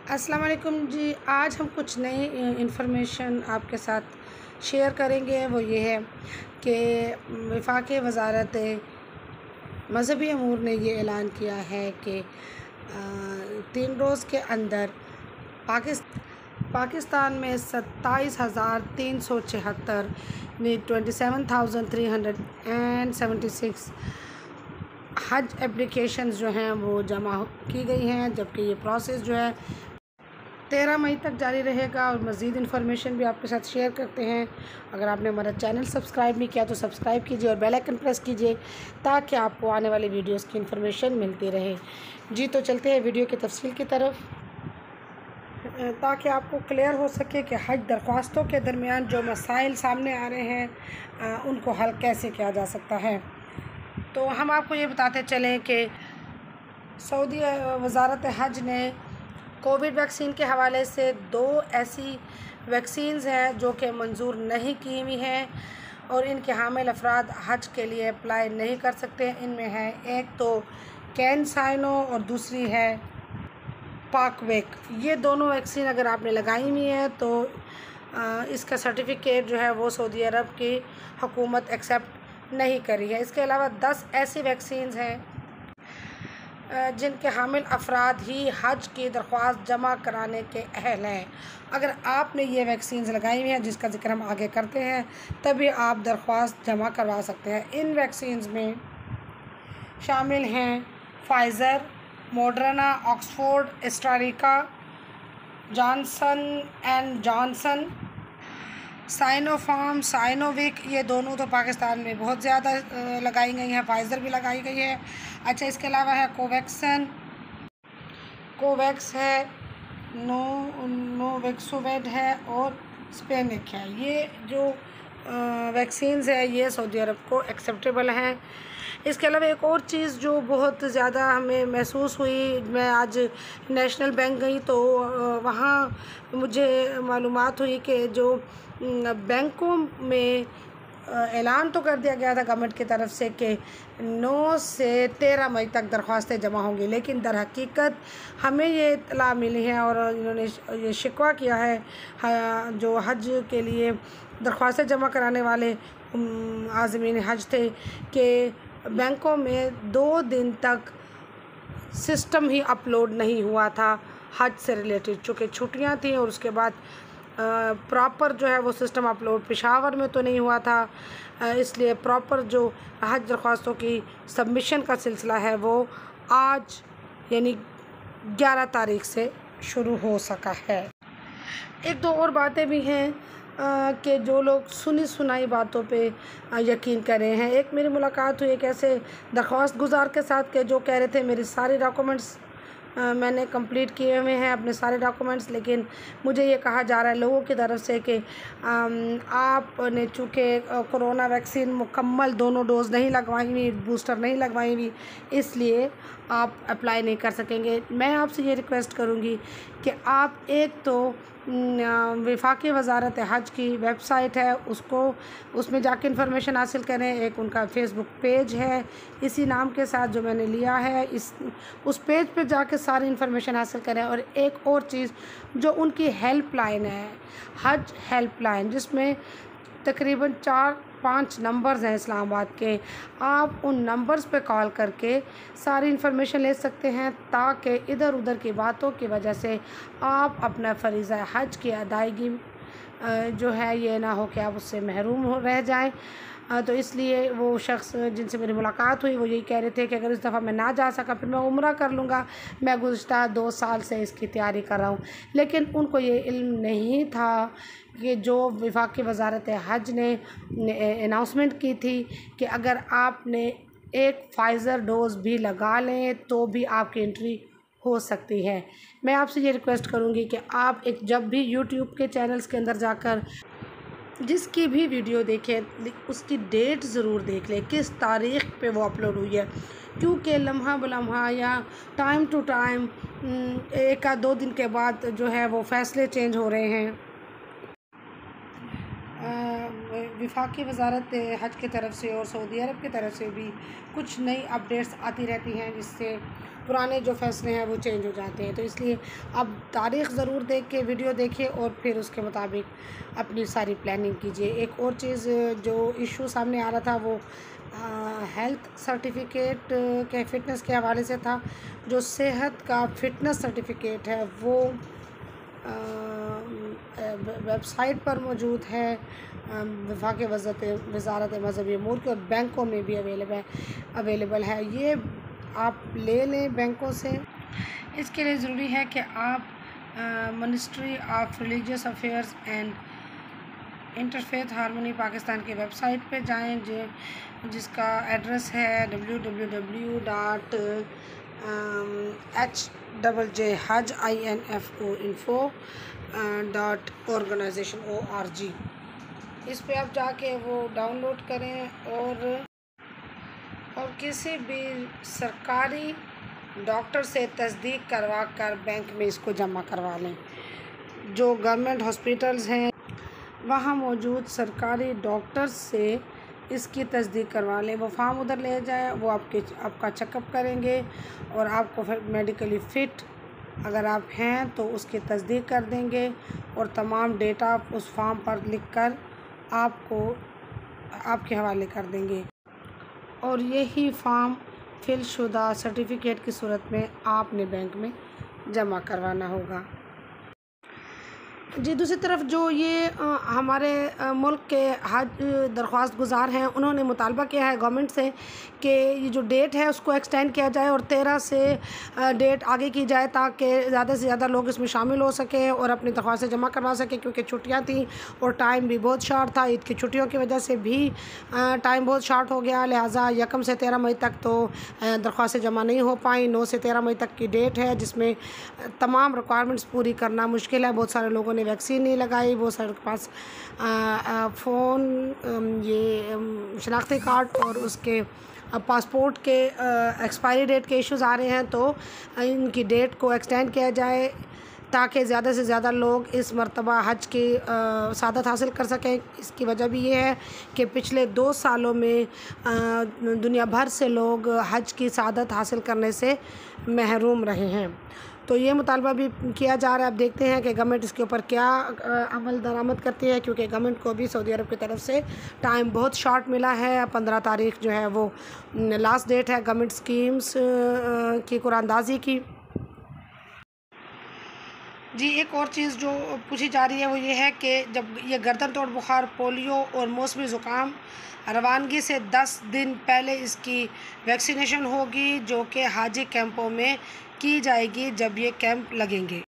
अस्सलाम वालेकुम जी। आज हम कुछ नई इंफॉर्मेशन आपके साथ शेयर करेंगे। वो ये है कि वफाक वज़ारत मज़हबी अमूर ने ये ऐलान किया है कि 3 रोज़ के अंदर पाकिस्तान में 27,376 ने 27,376 हज एप्लीकेशंस जो हैं वो जमा की गई हैं, जबकि ये प्रोसेस जो है 13 मई तक जारी रहेगा। और मज़ीद इन्फॉर्मेशन भी आपके साथ शेयर करते हैं। अगर आपने हमारा चैनल सब्सक्राइब नहीं किया तो सब्सक्राइब कीजिए और बेल आइकन प्रेस कीजिए ताकि आपको आने वाली वीडियोस की इन्फॉर्मेशन मिलती रहे। जी तो चलते हैं वीडियो की तफसील की तरफ, ताकि आपको क्लियर हो सके कि हज दरख्वास्तों के दरमियान जो मसाइल सामने आ रहे हैं उनको हल कैसे किया जा सकता है। तो हम आपको ये बताते चलें कि सऊदी वज़ारत हज ने कोविड वैक्सीन के हवाले से 2 ऐसी वैक्सीन्स हैं जो कि मंजूर नहीं की हुई हैं और इनके हामिल अफराद हज के लिए अप्लाई नहीं कर सकते। इनमें है एक तो कैनसाइनो और दूसरी है पाकवेक। ये दोनों वैक्सीन अगर आपने लगाई हुई है तो इसका सर्टिफिकेट जो है वो सऊदी अरब की हुकूमत एक्सेप्ट नहीं करी है। इसके अलावा 10 ऐसी वैक्सीन्स हैं जिनके हामिल अफराद ही हज की दरख्वास्त जमा कराने के अहल हैं। अगर आपने ये वैक्सीन लगाई हुई हैं, जिसका जिक्र हम आगे करते हैं, तभी आप दरख्वास्त जमा करवा सकते हैं। इन वैक्सीन में शामिल हैं Pfizer, Moderna, Oxford, AstraZeneca, Johnson and Johnson, Sinopharm, Sinovac. ये दोनों तो पाकिस्तान में बहुत ज़्यादा लगाई गई हैं। फाइज़र भी लगाई गई है। अच्छा, इसके अलावा है कोवैक्स है, नोवेक्सोवेड है और स्पेनिक है। ये जो वैक्सीन्स है ये सऊदी अरब को एक्सेप्टेबल हैं। इसके अलावा एक और चीज़ जो बहुत ज़्यादा हमें महसूस हुई, मैं आज नेशनल बैंक गई तो वहाँ मुझे मालूमात हुई कि जो बैंकों में ऐलान तो कर दिया गया था गवर्नमेंट की तरफ से कि 9 से 13 मई तक दरख्वास्तें जमा होंगी, लेकिन दर हकीकत हमें ये इत्तला मिली है और इन्होंने ये शिकवा किया है जो हज के लिए दरख्वास्तें जमा कराने वाले आज़मीन हज थे कि बैंकों में 2 दिन तक सिस्टम ही अपलोड नहीं हुआ था हज से रिलेटेड, चूँकि छुट्टियां थी और उसके बाद प्रॉपर जो है वो सिस्टम अपलोड पेशावर में तो नहीं हुआ था, इसलिए प्रॉपर जो हज दरख्वास्तों की सबमिशन का सिलसिला है वो आज यानी 11 तारीख से शुरू हो सका है। एक दो और बातें भी हैं कि जो लोग सुनी सुनाई बातों पे यकीन कर रहे हैं। एक मेरी मुलाकात हुई एक ऐसे दरख्वास्त गुजार के साथ के जो कह रहे थे मेरे सारे डॉक्यूमेंट्स मैंने कंप्लीट किए हुए हैं, अपने सारे डॉक्यूमेंट्स, लेकिन मुझे ये कहा जा रहा है लोगों की तरफ से कि आपने चूँकि कोरोना वैक्सीन मुकम्मल दोनों डोज़ नहीं लगवाई हुई, बूस्टर नहीं लगवाई हुई, इसलिए आप अप्लाई नहीं कर सकेंगे। मैं आपसे ये रिक्वेस्ट करूँगी कि आप एक तो वफाकी वज़ारत हज की वेबसाइट है उसमें जाके इन्फॉर्मेशन हासिल करें। एक उनका फेसबुक पेज है इसी नाम के साथ जो मैंने लिया है, उस पेज पे जाके सारी इन्फॉर्मेशन हासिल करें। और एक और चीज़ जो उनकी हेल्पलाइन है, हज हेल्पलाइन, जिसमें तकरीबन 4-5 नंबर्स हैं इस्लामाबाद के, आप उन नंबर्स पे कॉल करके सारी इन्फॉर्मेशन ले सकते हैं ताकि इधर उधर की बातों की वजह से आप अपना फ़रीज़ा हज की अदायगी जो है ये ना हो कि आप उससे महरूम रह जाएं। तो इसलिए वो शख्स जिनसे मेरी मुलाकात हुई वो यही कह रहे थे कि अगर इस दफ़ा मैं ना जा सका फिर मैं उम्रा कर लूँगा। मैं गुज़श्ता 2 साल से इसकी तैयारी कर रहा हूँ, लेकिन उनको ये इल्म नहीं था कि जो वफाकी वज़ारत हज ने अनाउंसमेंट की थी कि अगर आपने एक फाइज़र डोज़ भी लगा लें तो भी आपकी एंट्री हो सकती है। मैं आपसे ये रिक्वेस्ट करूँगी कि आप जब भी यूट्यूब के चैनल्स के अंदर जाकर जिसकी भी वीडियो देखें उसकी डेट ज़रूर देख लें, किस तारीख़ पे वो अपलोड हुई है, क्योंकि लम्हा बलम्हा या टाइम टू टाइम 1 या 2 दिन के बाद जो है वो फ़ैसले चेंज हो रहे हैं। वफाकी वजारत हज की तरफ से और सऊदी अरब की तरफ से भी कुछ नई अपडेट्स आती रहती हैं, जिससे पुराने जो फ़ैसले हैं वो चेंज हो जाते हैं। तो इसलिए आप तारीख़ ज़रूर देख के वीडियो देखिए और फिर उसके मुताबिक अपनी सारी प्लानिंग कीजिए। एक और चीज़ जो इशू सामने आ रहा था वो हेल्थ सर्टिफिकेट के फ़िटनेस के हवाले से था। जो सेहत का फ़िटनेस सर्टिफिकेट है वो वेबसाइट पर मौजूद है वफाकी वज़ारत मज़हबी अमूर के, और बैंकों में भी अवेलेबल है। ये आप ले लें बैंकों से। इसके लिए ज़रूरी है कि आप ministry of religious affairs and interfaith harmony Pakistan की वेबसाइट पे जाएं, जिसका एड्रेस है www.hajinfo.org। इस पे आप जाके वो डाउनलोड करें और किसी भी सरकारी डॉक्टर से तस्दीक करवा कर बैंक में इसको जमा करवा लें। जो गवर्नमेंट हॉस्पिटल्स हैं वहाँ मौजूद सरकारी डॉक्टर से इसकी तस्दीक करवा लें। वो फार्म उधर ले जाए, वो आपका चेकअप करेंगे और आपको फिर मेडिकली फ़िट अगर आप हैं तो उसकी तस्दीक कर देंगे और तमाम डेटा उस फार्म पर लिखकर आपको आपके हवाले कर देंगे, और यही फार्म फिलशुदा सर्टिफिकेट की सूरत में आपने बैंक में जमा करवाना होगा। जी, दूसरी तरफ जो ये हमारे मुल्क के हज दरख्वास्त गुज़ार हैं, उन्होंने मुतालबा किया है गवर्नमेंट से कि ये जो डेट है उसको एक्सटेंड किया जाए और 13 से डेट आगे की जाए, ताकि ज़्यादा से ज़्यादा लोग इसमें शामिल हो सकें और अपनी दरख्वास्तें जमा करवा सकें, क्योंकि छुट्टियां थी और टाइम भी बहुत शार्ट था। ईद की छुट्टियों की वजह से भी टाइम बहुत शार्ट हो गया, लिहाजा 1 से 13 मई तक तो दरख्वास्तें जमा नहीं हो पाई। 9 से 13 मई तक की डेट है, जिसमें तमाम रिक्वायरमेंट्स पूरी करना मुश्किल है। बहुत सारे लोगों ने वैक्सीन नहीं लगाई, बहुत सारे के पास फ़ोन, ये शनाख्ती कार्ड और उसके पासपोर्ट के एक्सपायरी डेट के इश्यूज़ आ रहे हैं, तो इनकी डेट को एक्सटेंड किया जाए ताकि ज़्यादा से ज़्यादा लोग इस मरतबा हज की सादत हासिल कर सकें। इसकी वजह भी ये है कि पिछले 2 सालों में दुनिया भर से लोग हज की सादत हासिल करने से महरूम रहे हैं। तो ये मुतालबा भी किया जा रहा है। अब देखते हैं कि गवर्नमेंट इसके ऊपर क्या अमल दरामद करती है, क्योंकि गवर्नमेंट को भी सऊदी अरब की तरफ से टाइम बहुत शॉर्ट मिला है। 15 तारीख जो है वो लास्ट डेट है गवर्नमेंट स्कीम्स की कुरानंदाज़ी की। जी, एक और चीज़ जो पूछी जा रही है वो ये है कि जब ये गर्दन तोड़ बुखार, पोलियो और मौसमी ज़ुकाम रवानगी से 10 दिन पहले इसकी वैक्सीनेशन होगी, जो कि हाजी कैंपों में की जाएगी जब ये कैंप लगेंगे।